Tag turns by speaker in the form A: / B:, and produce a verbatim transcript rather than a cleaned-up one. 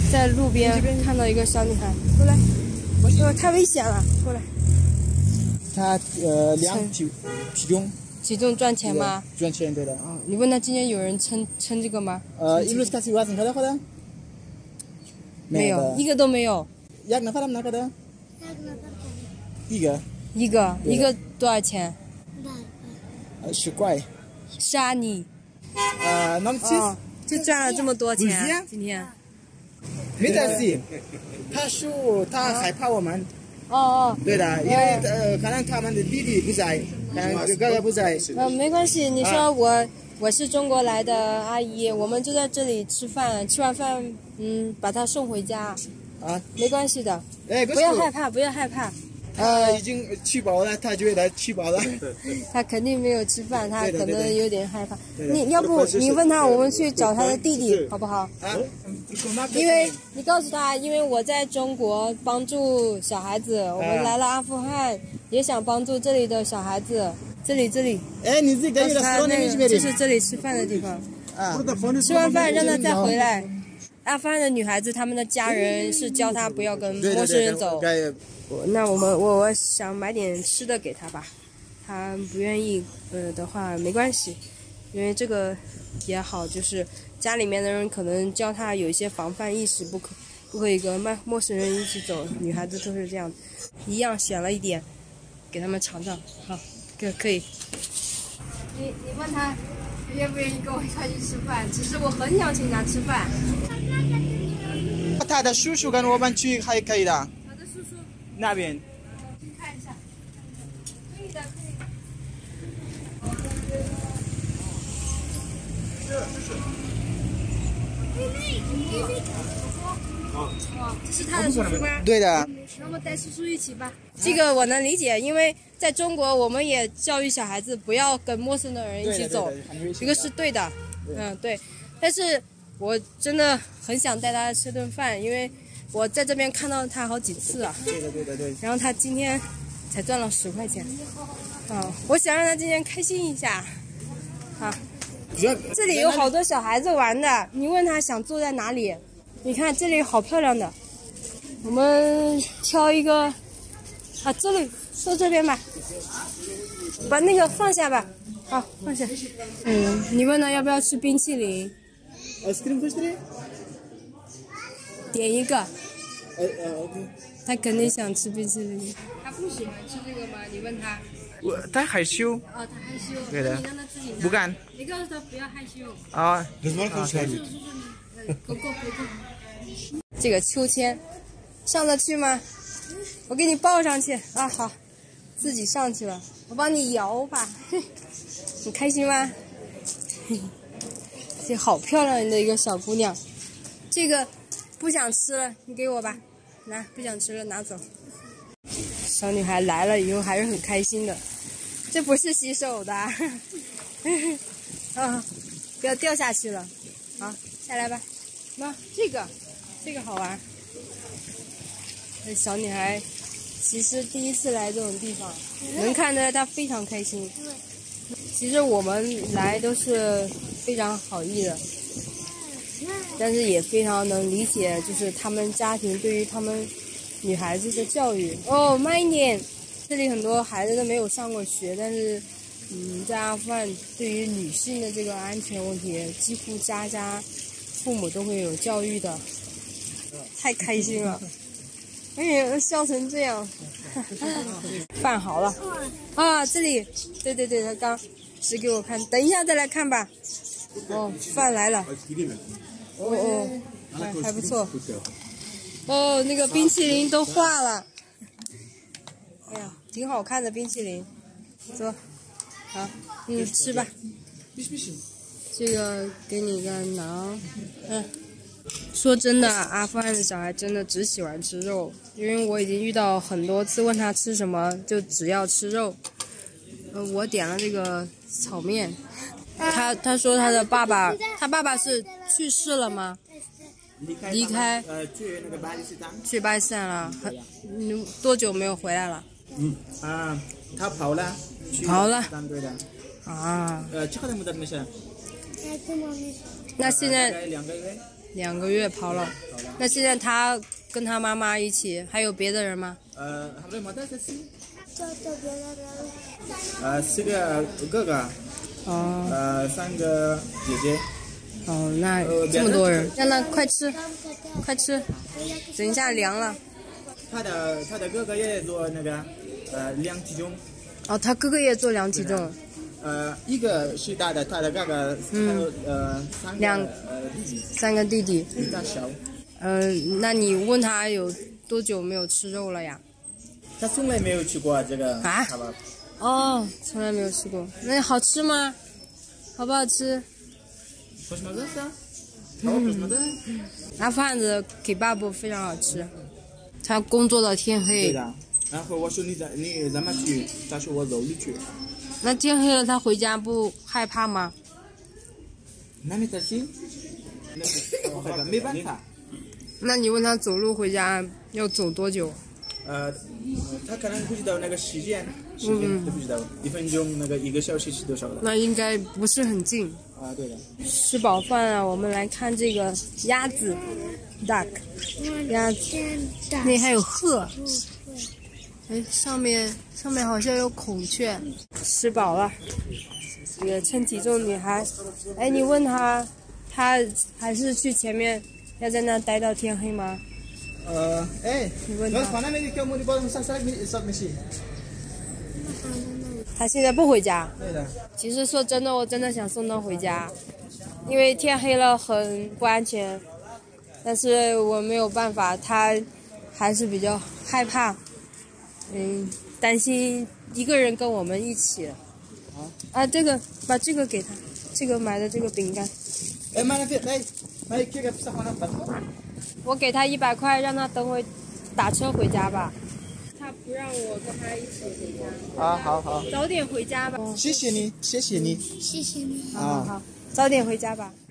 A: 在路边看到一个小女孩，过来，我说太危险了，过来。
B: 她呃量体体重。
A: 体重赚钱吗？
B: 赚钱对的。
A: 嗯，你问他今天有人称称这个吗？
B: 呃，illustasi wasan kada kada？
A: 没有，一个都没有。
B: yak nafar am nakada？一个。
A: 一个一个多少钱？
B: 呃，十块。
A: 杀你！
B: 呃，那么
A: 哦，就赚了这么多钱，今天。
B: 没得事，他说他害怕我们。
A: 哦哦。
B: 对的，因为呃，可能他们的弟弟不在，哥哥不在。
A: 呃，没关系，你说我我是中国来的阿姨，我们就在这里吃饭，吃完饭嗯把他送回家。啊，没关系的。哎，不要害怕，不要害怕。
B: 他已经吃饱了，他觉得吃饱了。
A: 他肯定没有吃饭，他可能有点害怕。你要不你问他，我们去找他的弟弟好不好？啊，因为你告诉他，因为我在中国帮助小孩子，我们来了阿富汗，也想帮助这里的小孩子。这里这里。哎，你自己告诉他那个就是这里吃饭的地方。啊，吃完饭让他再回来。阿富汗的女孩子，他们的家人是教她不要跟陌生人走。那我们我我想买点吃的给她吧，她不愿意呃的话没关系，因为这个也好，就是家里面的人可能教她有一些防范意识，不可不可以跟陌陌生人一起走，女孩子都是这样，一样选了一点，给他们尝尝，好，可可以。你你问他愿不愿意跟我一块去吃饭？其实我很想请他吃饭。
B: 他的叔叔跟我们去还可以的。
A: 他的叔叔
B: 那边。
A: 去看一下。可以的，可以的。
B: 是是。
A: 哦，这是他的叔叔吗？
B: 对的。
A: 那么带叔叔一起吧。这个我能理解，因为在中国我们也教育小孩子不要跟陌生的人一起走，这个是对的。嗯，对。但是我真的很想带他吃顿饭，因为我在这边看到他好几次啊。
B: 对的，对的，对。
A: 然后他今天才赚了十块钱。啊，我想让他今天开心一下。啊。这里有好多小孩子玩的，你问他想坐在哪里？你看这里好漂亮的，我们挑一个啊，这里坐这边吧，把那个放下吧，好放下。嗯，你问他要不要吃冰淇淋？点一个。
B: 呃呃 ，OK。
A: 他肯定想吃冰淇淋。他不喜欢吃这个吗？你问他。
B: 我他害羞。
A: 哦，他害羞。
B: 对的。
A: 你让他自己拿。
B: 不敢。
A: 你告诉他不要害羞。
B: 啊。
A: 狗狗狗狗。这个秋千上得去吗？我给你抱上去啊！好，自己上去了，我帮你摇吧。你开心吗？这好漂亮的一个小姑娘。这个不想吃了，你给我吧。拿，不想吃了拿走。小女孩来了以后还是很开心的。这不是洗手的。啊，不要掉下去了。好，下来吧。那这个，这个好玩。这小女孩其实第一次来这种地方，能看出来她非常开心。其实我们来都是非常好意的，但是也非常能理解，就是他们家庭对于他们女孩子的教育。哦，慢一点，这里很多孩子都没有上过学，但是，嗯，在阿富汗对于女性的这个安全问题，几乎家家父母都会有教育的。太开心了！哎呀，笑成这样。饭好了啊，这里，对对对，他刚指给我看，等一下再来看吧。哦，饭来了。哦哦，还还不错。哦，那个冰淇淋都化了。哎呀，挺好看的冰淇淋。走，好，嗯，吃吧。这个给你个馕，嗯。说真的，阿富汗的小孩真的只喜欢吃肉，因为我已经遇到很多次，问他吃什么就只要吃肉。呃，我点了这个炒面，他他说他的爸爸，他爸爸是去世了吗？离开，呃，去那个巴基斯坦，去巴基斯坦了，很，嗯，多久没有回来了？
B: 嗯啊，他跑了，
A: 跑了，
B: 对的。
A: 啊。
B: 呃，这个怎么的没事？
A: 那现在
B: 两个月。
A: 两个月跑了。那现在他跟他妈妈一起，还有别的人吗？
B: 呃，还有没得这些？
C: 就就别的人。
B: 呃，四个哥哥，
A: 哦
B: 呃，三个姐姐。
A: 哦，那这么多人，让他快吃，快吃，等一下凉了。
B: 他的他的哥哥也做那个呃量体重。
A: 哦，他哥哥也做量体重。
B: 呃，一个是大的，他的哥哥还有呃三个
A: 两
B: 呃弟弟，
A: 三个弟弟。
B: 比较小。
A: 呃，那你问他有多久没有吃肉了呀？
B: 他从来没有吃过这个
A: 啊
B: 卡巴。
A: 哦，从来没有吃过。那好吃吗？好不好吃？
B: 为什么这是？哦，为什么这？
A: 阿富汗的给巴布非常好吃，他工作到天黑。
B: 对的。然后我说你在你怎么去？他说我走路去。
A: 那天黑了，他回家不害怕吗？
B: 那没得事，那个害怕没办法。
A: 那你问他走路回家要走多久？
B: 呃，他可能不知道那个时间，时间都不知道，一分钟那个一个小时是多少了？
A: 那应该不是很近。
B: 啊，对的。
A: 吃饱饭了，我们来看这个鸭子 ，duck， 鸭子，那还有鹤。哎，上面上面好像有孔雀。吃饱了，这个称体重女孩，哎，你问她，她还是去前面，要在那待到天黑吗？
B: 呃，哎，
A: 你问她。她现在不回家。
B: 对的。
A: 其实说真的，我真的想送她回家，因为天黑了很不安全，但是我没有办法，她还是比较害怕。嗯，担心一个人跟我们一起。
B: 啊
A: 啊，这个把这个给他，这个买的这个饼干。
B: 哎，买了别买，买这个不是好难办。
A: 我给他一百块，让他等会打车回家吧。他不让我跟他一起回家。
B: 啊，好好。
A: 早点回家吧。
B: 谢谢你，谢谢你。
C: 谢谢你。
A: 好好好，早点回家吧。